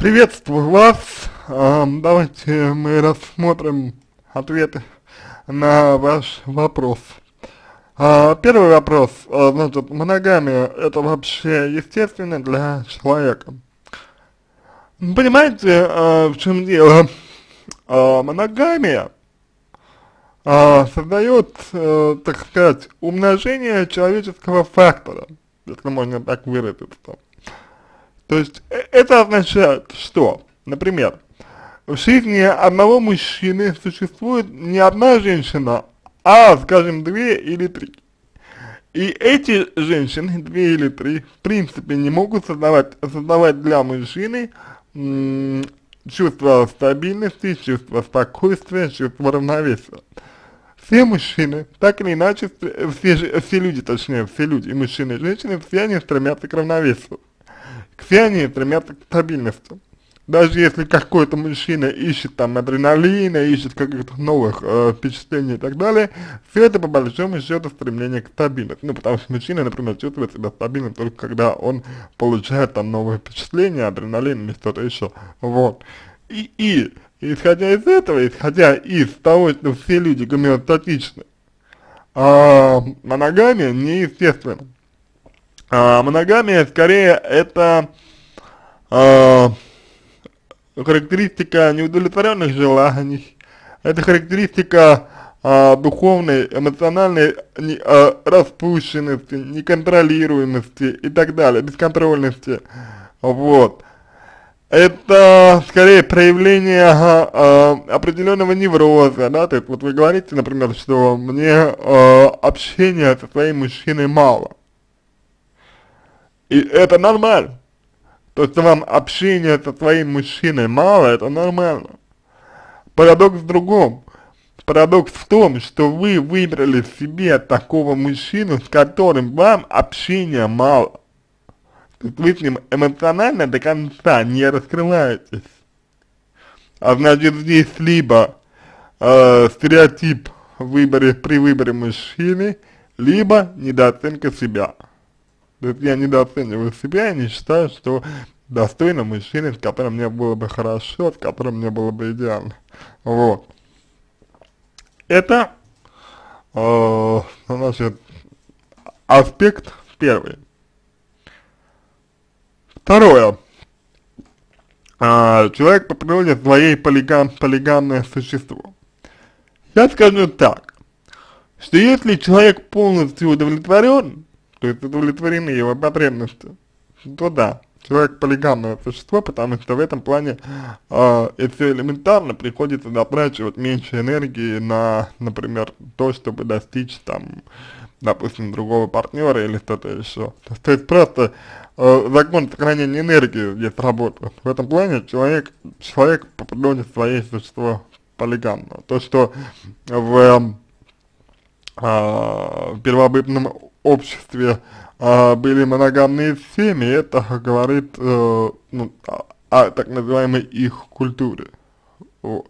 Приветствую вас. Давайте мы рассмотрим ответы на ваш вопрос. Первый вопрос. Значит, моногамия — это вообще естественно для человека? Понимаете, в чем дело? Моногамия создает, так сказать, умножение человеческого фактора, если можно так выразиться. То есть это означает, что, например, в жизни одного мужчины существует не одна женщина, а, скажем, две или три. И эти женщины, две или три, в принципе, не могут создавать для мужчины чувство стабильности, чувство спокойствия, чувство равновесия. Все мужчины, так или иначе, все люди, точнее, все люди, и мужчины, и женщины, все они стремятся к равновесию. Все они стремятся к стабильности. Даже если какой-то мужчина ищет там адреналина, ищет каких-то новых впечатлений и так далее, все это по большому счету стремление к стабильности. Ну, потому что мужчина, например, чувствует себя стабильным только когда он получает там новые впечатления, адреналин или что-то еще. Вот. И исходя из этого, исходя из того, что все люди гомеостатичны, моногамия неестественна. Моногамия скорее это характеристика неудовлетворенных желаний, это характеристика духовной, эмоциональной распущенности, неконтролируемости и так далее, бесконтрольности. Вот. Это скорее проявление определенного невроза, да, то есть вот вы говорите, например, что мне общения со своим мужчиной мало. И это нормально. То, что вам общения со своим мужчиной мало, это нормально. Парадокс в другом. Парадокс в том, что вы выбрали себе такого мужчину, с которым вам общения мало. То есть вы с ним эмоционально до конца не раскрываетесь. А значит, здесь либо стереотип при выборе мужчины, либо недооценка себя. То есть я недооцениваю себя и не считаю, что достойный мужчина, с которым мне было бы хорошо, с которым мне было бы идеально. Вот. Это, значит, аспект первый. Второе. Человек по природе своей полигамное существо. Я скажу так, что если человек полностью удовлетворен, то есть удовлетворены его потребности, то да, человек полигамное существо, потому что в этом плане, если элементарно, приходится затрачивать меньше энергии на, например, то, чтобы достичь там, допустим, другого партнера или что-то еще. То есть просто закон сохранения энергии здесь работает. В этом плане человек по природе своей существо полигамное. То, что в первобытном обществе были моногамные семьи, это говорит ну, о так называемой их культуре. Вот.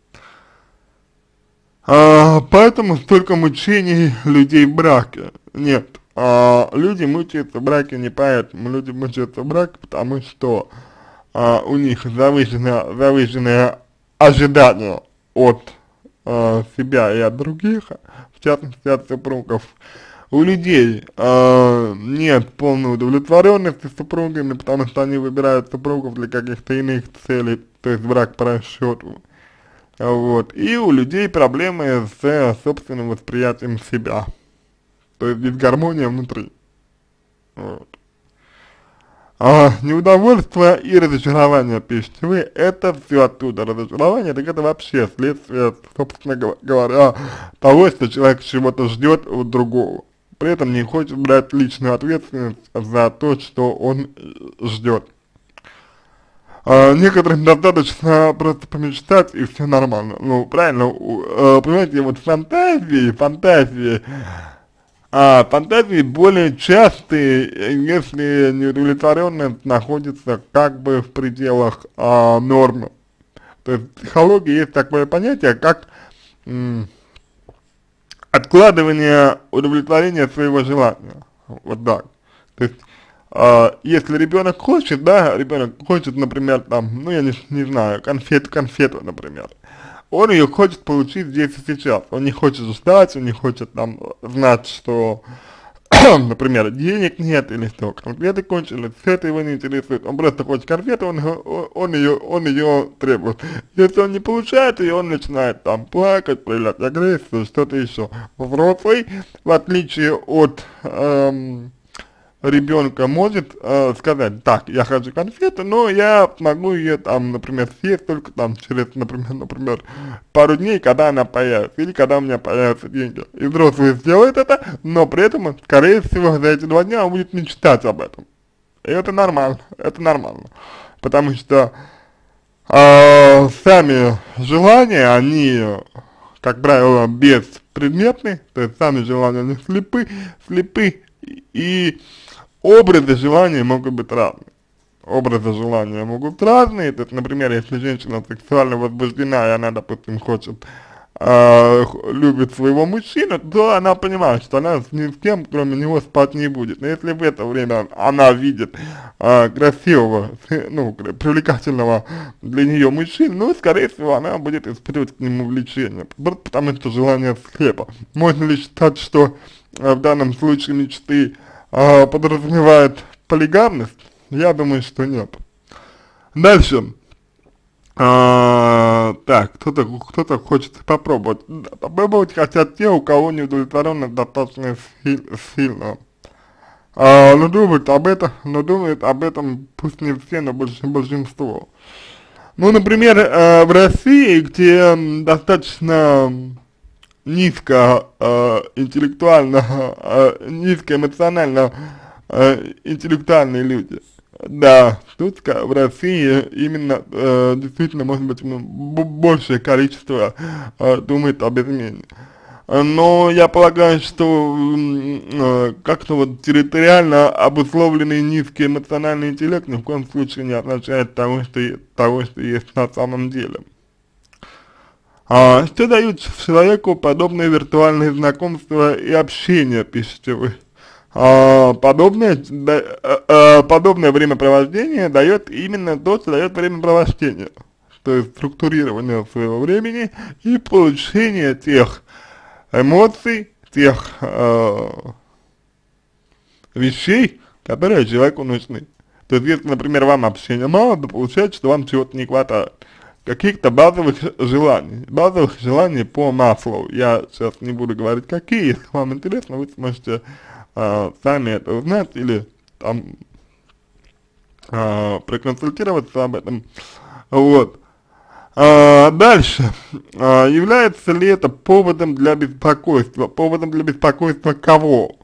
Поэтому столько мучений людей в браке. Нет, люди мучаются в браке не поэтому, люди мучаются в браке, потому что у них завышенное ожидание от себя и от других, в частности от супругов. У людей нет полной удовлетворенности супругами, потому что они выбирают супругов для каких-то иных целей, то есть брак по расчету. Вот. И у людей проблемы с собственным восприятием себя, то есть дисгармония внутри. Вот. Неудовольствие и разочарование, пишете вы, это все оттуда. Разочарование, так это вообще следствие, собственно говоря, того, что человек чего-то ждет от другого. При этом не хочет брать личную ответственность за то, что он ждет. Некоторым достаточно просто помечтать, и все нормально. Ну, правильно, понимаете, вот фантазии более частые, если неудовлетворенность находится как бы в пределах нормы. То есть в психологии есть такое понятие, как откладывание удовлетворения своего желания. Вот так. То есть Если ребенок хочет, да, ребенок хочет, например, там, ну, я не знаю, конфету, например, он ее хочет получить здесь и сейчас, он не хочет ждать, он не хочет там знать, что например, денег нет, или что, конфеты кончились, все это его не интересует, он просто хочет конфету, он ее требует. Если он не получает ее, он начинает там плакать, проявлять агрессию, что-то еще. Взрослый, в отличие от ребенка, может сказать: так, я хочу конфету, но я могу ее там, например, съесть только там через, например, пару дней, когда она появится, или когда у меня появятся деньги. И взрослый сделает это, но при этом, скорее всего, за эти 2 дня он будет мечтать об этом. И это нормально, потому что сами желания, они, как правило, беспредметны, то есть сами желания, они слепы, и образы желания могут быть разные. Образы желания могут быть разные, то есть, например, если женщина сексуально возбуждена, и она, допустим, любит своего мужчину, то она понимает, что она ни с кем, кроме него, спать не будет. Но если в это время она видит красивого, ну, привлекательного для нее мужчину, ну, скорее всего, она будет испытывать к нему влечение, потому что желание слепо. Можно ли считать, что в данном случае мечты подразумевает полигамность? Я думаю, что нет. Дальше. Так, кто-то хочет попробовать. Попробовать хотят те, у кого не удовлетворенно достаточно сильно. Но думают об этом пусть не все, но большинство. Ну, например, в России, где достаточно низко низко эмоционально интеллектуальные люди. Да, тут в России именно действительно, может быть, большее количество думает об измене. Но я полагаю, что как-то вот территориально обусловленный низкий эмоциональный интеллект ни в коем случае не означает того, что есть на самом деле. Что дают человеку подобные виртуальные знакомства и общение, пишете вы? Подобное времяпровождение дает именно то, что дает времяпровождение, то есть структурирование своего времени и получение тех эмоций, тех вещей, которые человеку нужны. То есть, если, например, вам общения мало, то получается, что вам чего-то не хватает. Каких-то базовых желаний по Маслоу. Я сейчас не буду говорить какие, если вам интересно, вы сможете сами это узнать или там проконсультироваться об этом. Вот. Дальше. Является ли это поводом для беспокойства? Поводом для беспокойства кого?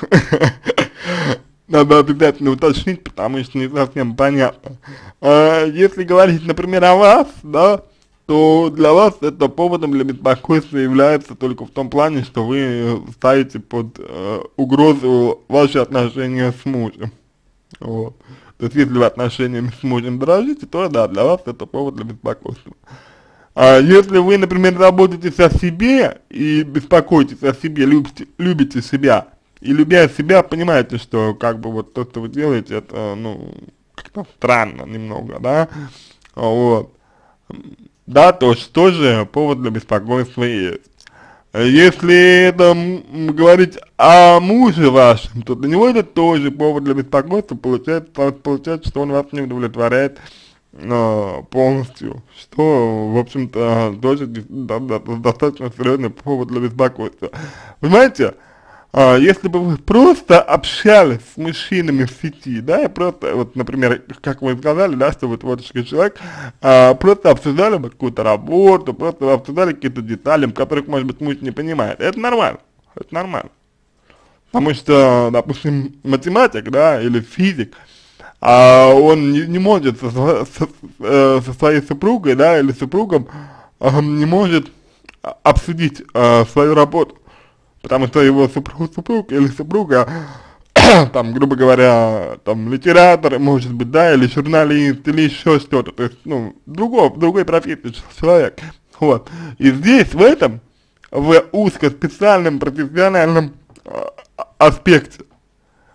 Надо обязательно уточнить, потому что не совсем понятно. Если говорить, например, о вас, да, то для вас это поводом для беспокойства является только в том плане, что вы ставите под угрозу ваши отношения с мужем. Вот. То есть, если вы отношениями с мужем дорожите, то да, для вас это повод для беспокойства. Если вы, например, заботитесь о себе и беспокоитесь о себе, любите себя, и любя себя, понимаете, что как бы вот то, что вы делаете, это, ну, как-то странно немного, да, вот, да, то что же повод для беспокойства есть. Если это говорить о муже вашем, то для него это тоже повод для беспокойства, получается, что он вас не удовлетворяет полностью, что, в общем-то, тоже достаточно серьезный повод для беспокойства. Понимаете? Если бы вы просто общались с мужчинами в сети, да, и просто, вот, например, как вы сказали, да, что вы творческий человек, просто обсуждали бы какую-то работу, просто обсуждали какие-то детали, которых, может быть, муж не понимает, это нормально, потому что, допустим, математик, да, или физик, он не может со своей супругой, да, или супругом, не может обсудить свою работу. Потому что его супруг или супруга, там, грубо говоря, там, литератор, может быть, да, или журналист, или еще что-то, то есть, ну, другой профессии человек, вот. И здесь, в узкоспециальном профессиональном аспекте,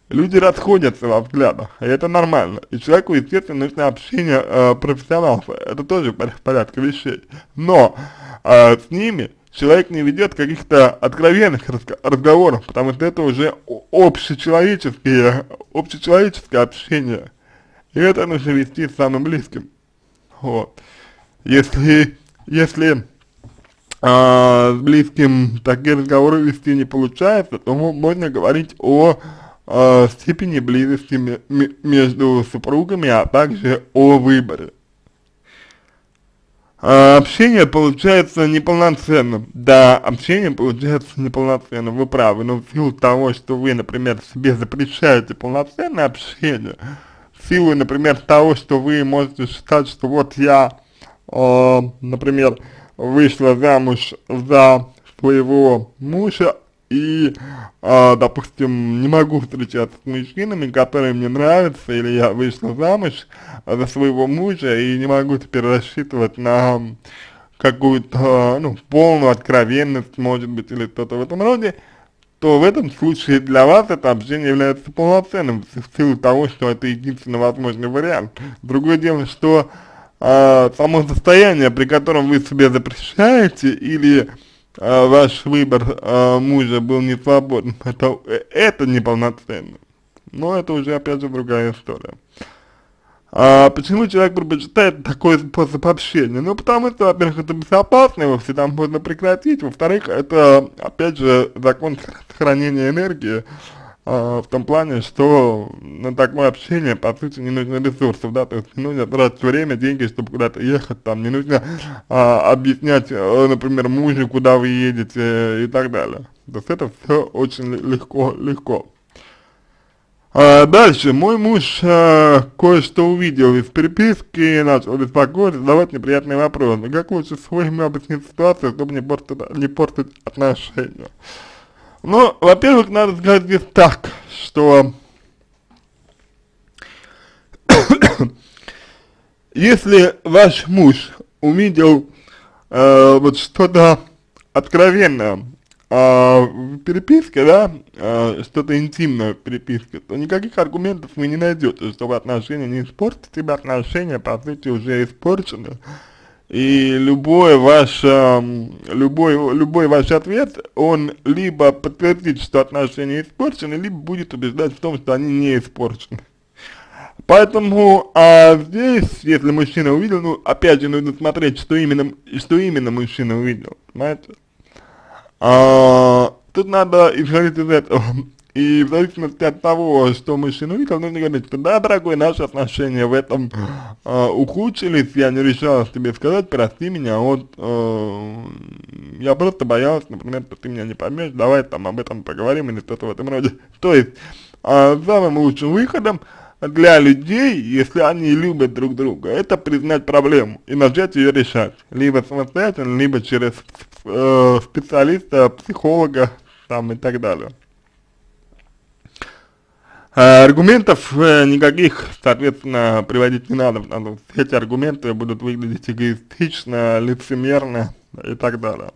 люди расходятся во взглядах, и это нормально. И человеку, естественно, нужно общение профессионалов, это тоже в порядке вещей. Но с ними человек не ведет каких-то откровенных разговоров, потому что это уже общечеловеческое общение. И это нужно вести с самым близким. Вот. Если с близким такие разговоры вести не получается, то можно говорить о степени близости между супругами, а также о выборе. Общение получается неполноценным. Да, общение получается неполноценным, вы правы, но в силу того, что вы, например, себе запрещаете полноценное общение, в силу, например, того, что вы можете считать, что вот я, например, вышла замуж за своего мужа и, допустим, не могу встречаться с мужчинами, которые мне нравятся, или я вышла замуж за своего мужа и не могу теперь рассчитывать на какую-то, ну, полную откровенность, может быть, или что-то в этом роде, то в этом случае для вас это общение является полноценным в силу того, что это единственный возможный вариант. Другое дело, что само состояние, при котором вы себе запрещаете, или ваш выбор мужа был не свободен, это неполноценно. Но это уже, опять же, другая история. Почему человек предпочитает такой способ общения? Ну, потому что, во-первых, это безопасно, его всегда можно прекратить, во-вторых, это, опять же, закон сохранения энергии, в том плане, что на такое общение, по сути, не нужно ресурсов, да, то есть не нужно тратить время, деньги, чтобы куда-то ехать, там, не нужно объяснять, например, мужу, куда вы едете и так далее. То есть это все очень легко. Дальше, мой муж кое-что увидел из переписки, начал беспокоить, задавать неприятные вопросы. Как лучше своему объяснить ситуацию, чтобы не портить отношения? Ну, во-первых, надо сказать здесь так, что если ваш муж увидел вот что-то откровенное в переписке, да, что-то интимное в переписке, то никаких аргументов вы не найдете, чтобы отношения не испортить, ибо отношения, по сути, уже испорчены. И любой ваш ответ, он либо подтвердит, что отношения испорчены, либо будет убеждать в том, что они не испорчены. Поэтому здесь, если мужчина увидел, ну, опять же, нужно смотреть, что именно мужчина увидел, понимаете? Тут надо исходить из этого. И в зависимости от того, что мужчина увидел, нужно говорить, что да, дорогой, наши отношения в этом ухудшились, я не решалась тебе сказать, прости меня, вот я просто боялась, например, что ты меня не поймешь, давай там об этом поговорим или что-то в этом роде. То есть, самым лучшим выходом для людей, если они любят друг друга, это признать проблему и начать ее решать, либо самостоятельно, либо через специалиста, психолога, там и так далее. Аргументов никаких, соответственно, приводить не надо, потому что эти аргументы будут выглядеть эгоистично, лицемерно и так далее.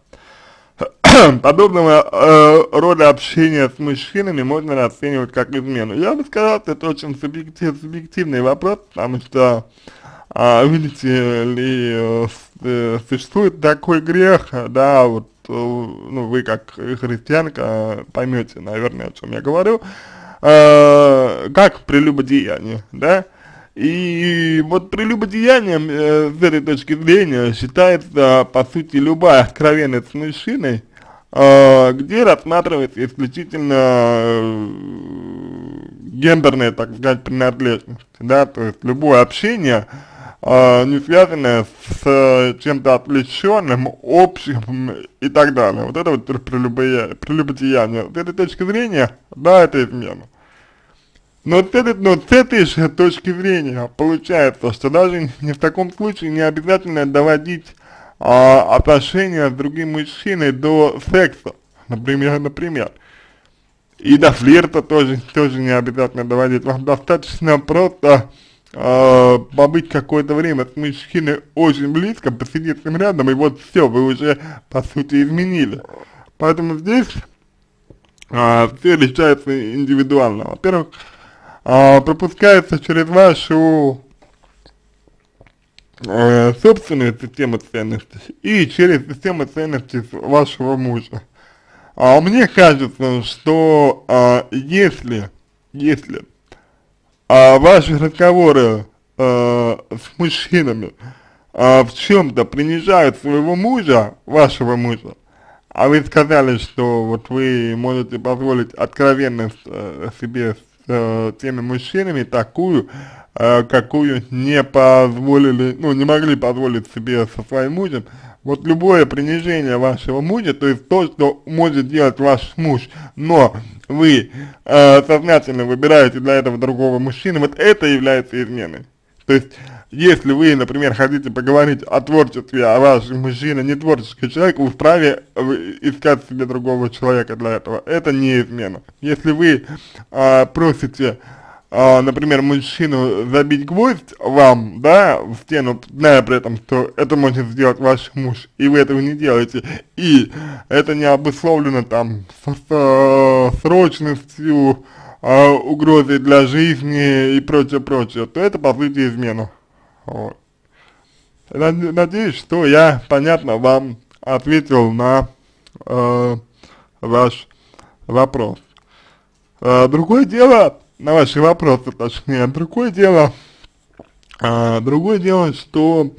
Подобного рода общения с мужчинами можно расценивать как измену. Я бы сказал, что это очень субъективный вопрос, потому что, видите ли, существует такой грех, да, вот, ну, вы как христианка поймете, наверное, о чем я говорю, как прелюбодеяние, да, и вот прелюбодеянием с этой точки зрения считается, по сути, любая откровенность с мужчиной, где рассматривается исключительно гендерная, так сказать, принадлежность, да, то есть любое общение, не связанное с чем-то отвлеченным, общим и так далее. Вот это вот прелюбодеяние. С этой точки зрения, да, это измена. Но с этой же точки зрения получается, что даже в таком случае не обязательно доводить отношения с другим мужчиной до секса, например. И до флирта тоже не обязательно доводить. Вам достаточно просто побыть какое-то время с мужчиной очень близко, посидеть с ним рядом, и вот все, вы уже, по сути, изменили. Поэтому здесь все решается индивидуально. Во-первых, пропускается через вашу собственную систему ценностей и через систему ценностей вашего мужа. Мне кажется, что если ваши разговоры с мужчинами в чем-то принижают своего мужа, вашего мужа, а вы сказали, что вот вы можете позволить откровенность себе с теми мужчинами такую, какую не позволили, ну, не могли позволить себе со своим мужем. Вот любое принижение вашего мужа, то есть то, что может делать ваш муж, но вы сознательно выбираете для этого другого мужчину, вот это является изменой. То есть, если вы, например, хотите поговорить о творчестве, а ваш мужчина не творческий человек, вы вправе искать себе другого человека для этого. Это не измена. Если вы просите, например, мужчину забить гвоздь вам, да, в стену, зная при этом, что это может сделать ваш муж, и вы этого не делаете, и это не обусловлено там срочностью, угрозой для жизни и прочее, то это по сути измена. Вот. Надеюсь, что я понятно вам ответил на ваш вопрос. Другое дело, на ваши вопросы точнее, другое дело, что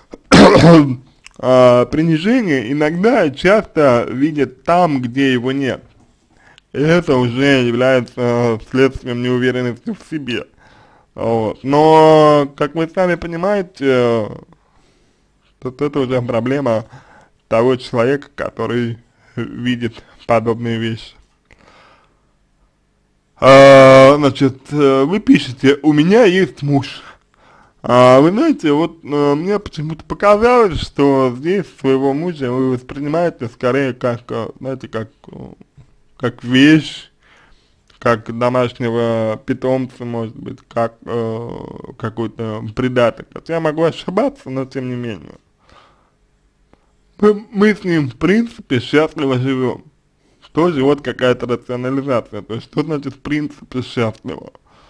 принижение иногда часто видят там, где его нет. И это уже является следствием неуверенности в себе. Вот. Но, как вы сами понимаете, это уже проблема того человека, который видит подобные вещи. Значит, вы пишете: у меня есть муж. Вы знаете, вот мне почему-то показалось, что здесь своего мужа вы воспринимаете скорее как, знаете, как вещь, как домашнего питомца, может быть, как какой-то придаток. Я могу ошибаться, но тем не менее. Мы с ним, в принципе, счастливо живем. Тоже вот какая-то рационализация. То есть, что значит в принципе счастливо?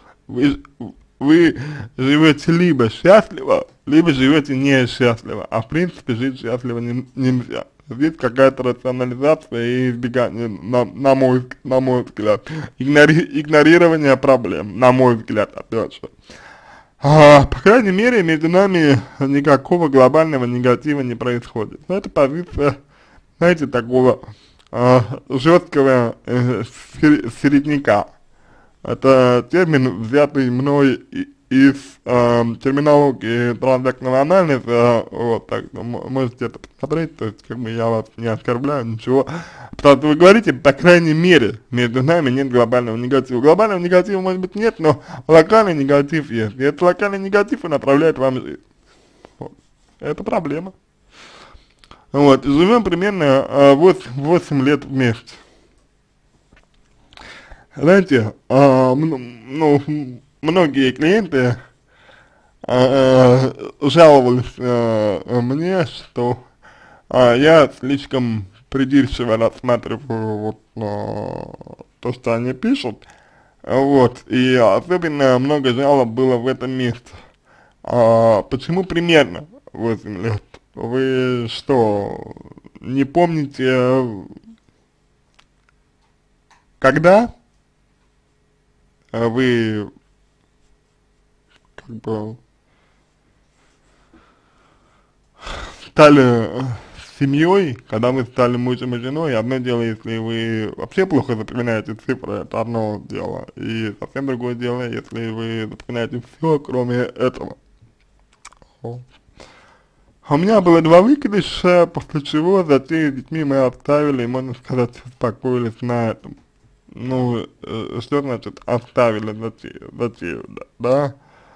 Вы живете либо счастливо, либо живете несчастливо, а в принципе жить счастливо нельзя. Здесь какая-то рационализация и избегание, на мой взгляд, игнорирование проблем, на мой взгляд, опять же. По крайней мере, между нами никакого глобального негатива не происходит. Но это позиция, знаете, такого жесткого середняка. Это термин, взятый мной из терминологии транзактного анализа, вот, так, можете это посмотреть, то есть, как бы, я вас не оскорбляю, ничего, потому что вы говорите, по крайней мере, между нами нет глобального негатива. Глобального негатива, может быть, нет, но локальный негатив есть, и этот локальный негатив и направляет вам жизнь. Вот. Это проблема. Вот, живем примерно 8 лет вместе. Знаете, многие клиенты жаловались мне, что я слишком придирчиво рассматриваю вот, то, что они пишут, вот, и особенно много жалоб было в этом месте. Почему примерно 8 лет? Вы что, не помните, когда вы, как бы, стали семьей, когда вы стали мужем и женой? Одно дело, если вы вообще плохо запоминаете цифры, это одно дело, и совсем другое дело, если вы запоминаете все, кроме этого. У меня было 2 выкидыша, после чего затею с детьми мы оставили, и, можно сказать, успокоились на этом. Ну, что значит оставили затею, да?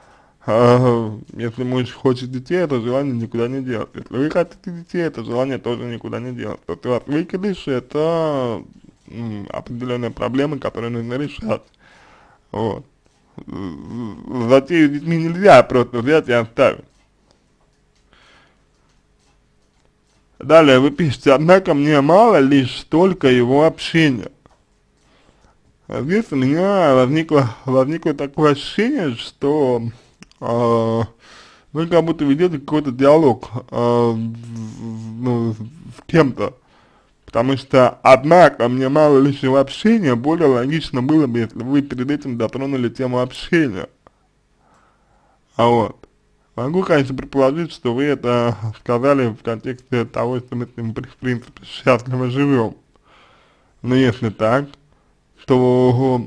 Если муж хочет детей, это желание никуда не делать. Если вы хотите детей, это желание тоже никуда не делать. То есть у вас выкидыш — это определенные проблемы, которые нужно решать. Вот. Затею с детьми нельзя просто взять и оставить. Далее вы пишете: однако мне мало лишь только его общения. Здесь у меня возникло такое ощущение, что вы как будто ведете какой-то диалог ну, с кем-то, потому что, однако, мне мало лишнего общения, более логично было бы, если вы перед этим дотронули тему общения. А вот. Могу, конечно, предположить, что вы это сказали в контексте того, что мы с ним, в принципе, счастливо живем. Но если так, то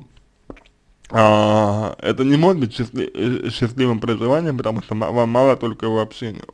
это не может быть счастливым проживанием, потому что вам мало только его общения.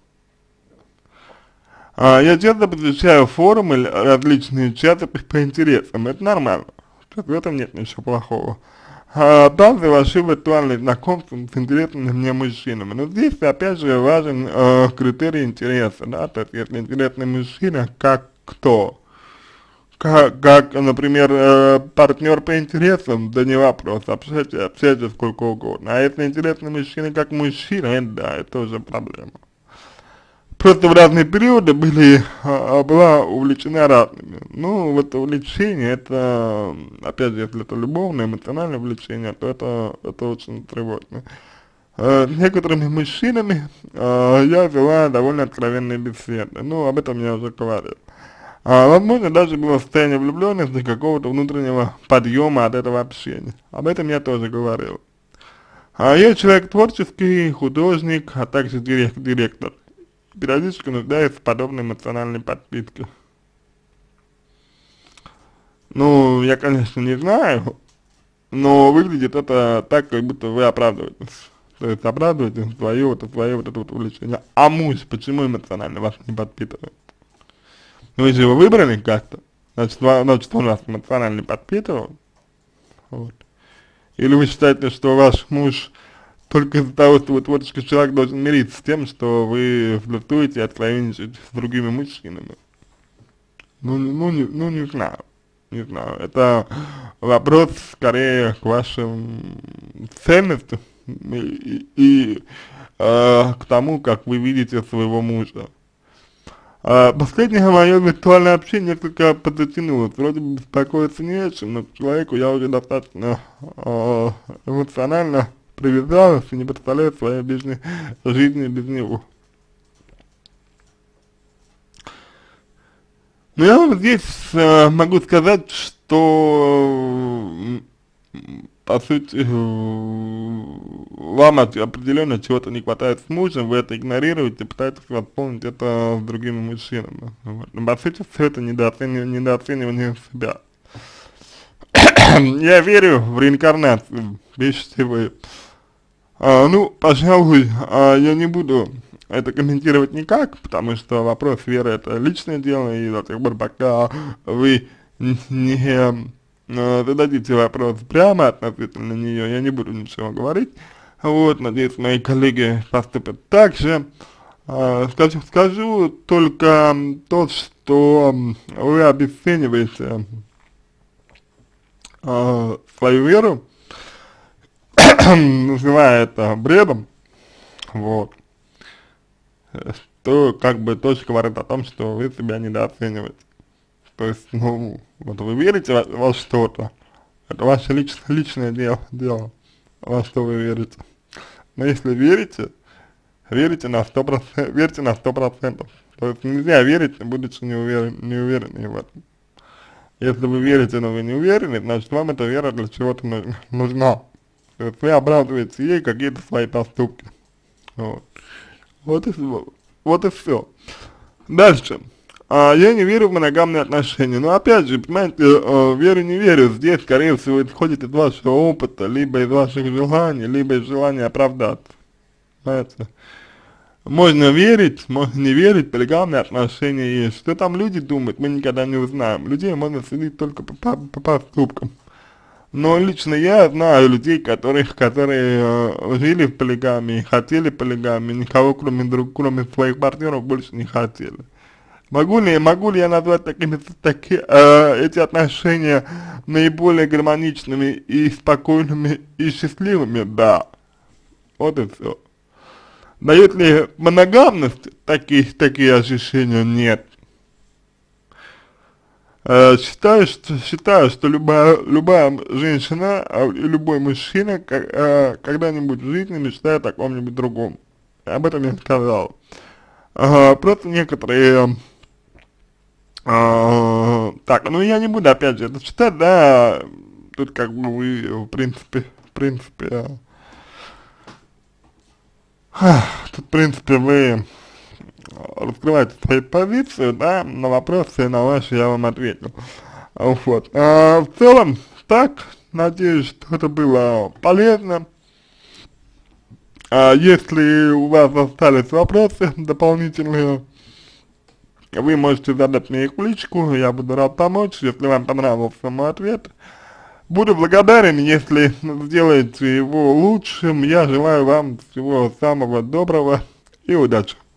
Я часто посещаю форумы, различные чаты по интересам, это нормально, в этом нет ничего плохого. Там совершил виртуальные знакомства с интересными мне мужчинами. Но здесь опять же важен критерий интереса, да, то есть если интересный мужчина, как кто? Как, например, партнер по интересам, да не вопрос, общайтесь сколько угодно. А если интересный мужчина как мужчина, это да, это уже проблема. Просто в разные периоды была увлечена разными. Ну, вот увлечение, это, опять же, если это любовное, эмоциональное увлечение, то это очень тревожно. С некоторыми мужчинами я вела довольно откровенные беседы, ну, об этом я уже говорил. Возможно, даже было состояние влюбленности, какого-то внутреннего подъема от этого общения. Об этом я тоже говорил. Я человек творческий, художник, а также директор. Периодически нуждаюсь в подобной эмоциональной подпитке. Ну, я, конечно, не знаю, но выглядит это так, как будто вы оправдываетесь. То есть оправдываете свое вот это вот увлечение. А муж почему эмоционально вас не подпитывает? Вы же его выбрали как-то, значит он вас эмоционально подпитывал. Вот. Или вы считаете, что ваш муж только из-за того, что вы творческий человек, должен мириться с тем, что вы флиртуете и откровенничаете с другими мужчинами? Не знаю. Не знаю. Это вопрос скорее к вашим ценностям и к тому, как вы видите своего мужа. Последнее мое виртуальное общение несколько подзатянулось. Вроде бы беспокоиться не о чем, но к человеку я уже достаточно эмоционально привязалась и не представляю своей жизни без него. Но я вам здесь могу сказать, что по сути вам определенно чего-то не хватает с мужем, вы это игнорируете, пытаетесь восполнить это с другими мужчинами. Вот. Но по сути все это недооценивание себя. Я верю в реинкарнацию, пишите вы. Ну, пожалуй, я не буду это комментировать никак, потому что вопрос веры это личное дело, и до тех пор, пока вы не зададите вопрос прямо относительно нее, я не буду ничего говорить. Вот, надеюсь, мои коллеги поступят так же. Скажу только то, что вы обесцениваете свою веру, называя это бредом, вот, то как бы тоже говорит о том, что вы себя недооцениваете. То есть, ну, вот вы верите во что-то, это ваше личное дело, во что вы верите. Но если верите на 100%, верьте на 100%. То есть нельзя верить, будучи не уверенным в этом. Если вы верите, но вы не уверены, значит вам эта вера для чего-то нужна. То есть вы оправдываете ей какие-то свои поступки. Вот. Вот и все. Дальше. Я не верю в моногамные отношения. Но опять же, понимаете, верю, не верю. Здесь, скорее всего, исходит из вашего опыта, либо из ваших желаний, либо из желания оправдаться. Понимаете? Можно верить, можно не верить, полигамные отношения есть. Что там люди думают, мы никогда не узнаем. Людей можно судить только по поступкам. Но лично я знаю людей, которые жили в полигамии, хотели полигамии, никого кроме своих партнеров больше не хотели. Могу ли я назвать эти отношения наиболее гармоничными и спокойными и счастливыми? Да. Вот и все. Дает ли моногамность такие ощущения? Нет. считаю, что любая женщина и любой мужчина когда-нибудь в жизни мечтает о ком-нибудь другом. Об этом я сказал. Просто некоторые, так, ну я не буду опять же это читать, да, тут как бы вы, тут в принципе вы раскрываете свою позицию, да, на вопросы на ваши я вам ответил. Вот. В целом, так, надеюсь, что это было полезно. Если у вас остались вопросы дополнительные, вы можете задать мне их в личку, я буду рад помочь, если вам понравился мой ответ. Буду благодарен, если сделаете его лучшим. Я желаю вам всего самого доброго и удачи.